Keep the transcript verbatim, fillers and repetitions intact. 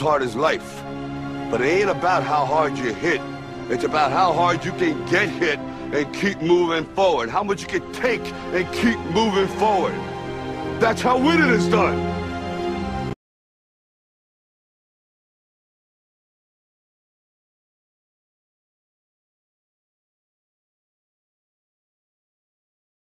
hard as life. But it ain't about how hard you hit. It's about how hard you can get hit and keep moving forward. How much you can take and keep moving forward. That's how winning is done.